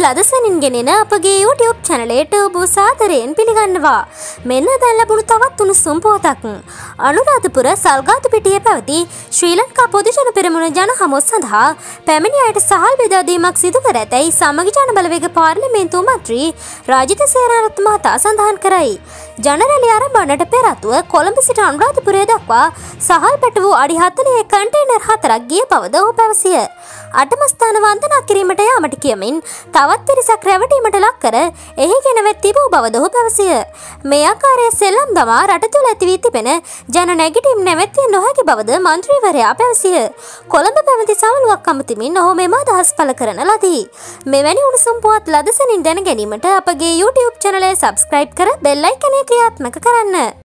ලදසනින් ගෙනෙන අපගේ YouTube චැනලයට ඔබ සාදරයෙන් පිළිගන්නවා. මෙන්න දැන් ලැබුණු තවත් උණුසුම් පුවතක්. අනුරාධපුර සල්ගාතුපිටියේ පැවති ශ්‍රී ලංකා පොදුජන පෙරමුණ ජන හමුව සඳහා පැමිණි අයට සහල් බෙදා දීමක් සිදු කර ඇතැයි සමගි ජන බලවේග පාර්ලිමේන්තු මන්ත්‍රී රාජිත සේනාරත්න මහතා සඳහන් කරයි. ජන රැළිය ආරම්භ පෙර ආතුව කොළඹ සිට අනුරාධපුරය දක්වා සහල් පැට වූ අඩි 40 කන්ටේනර් 4ක් ගිය බවද ඔහු පැවසිය. අටම ස්ථාන වන්දනා කිරීමට යාමට කියමින් තවත් පිරිසක් රැවටීමට ලක් කර එහි ගෙනවෙත් තිබූ බවද ඔහු පැවසිය. මේ ආකාරයේ සෙල්ලම් දමා රට තුළ ඇති වී තිබෙන ජන නැගිටීම් නැවැත්විය නොහැකි බවද මන්ත්‍රීවරයා පැවසිය. කොළඹ පැවති සමුළුවක් අමතමින් ඔහු මෙම අදහස් පළ කරන ලදී. මෙවැනි උණුසුම් පුවත් ලදසනින් දැන ගැනීමට අපගේ YouTube චැනලය සබ්ස්ක්‍රයිබ් කර බෙල් අයිකනය ක්‍රියාත්මක කරන්න.